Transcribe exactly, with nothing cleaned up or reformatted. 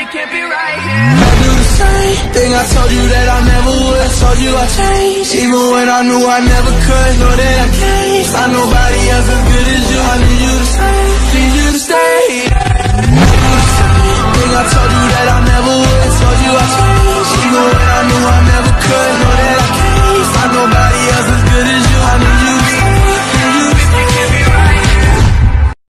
can't be right here. I do the same thing I told you that I never would. Told you I changed, even when I knew I never could. Know that I can't find nobody else as good as you. I knew you